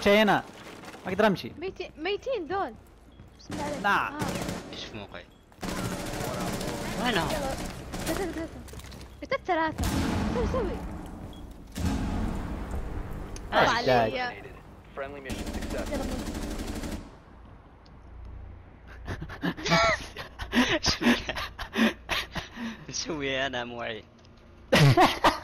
شيء هنا ما اقدر امشي. ميتين دول. بسم الله عليك. لا ايش في موقعي؟ وينهم؟ ثلاثة. سوي. علي. مسوي انا مواعين.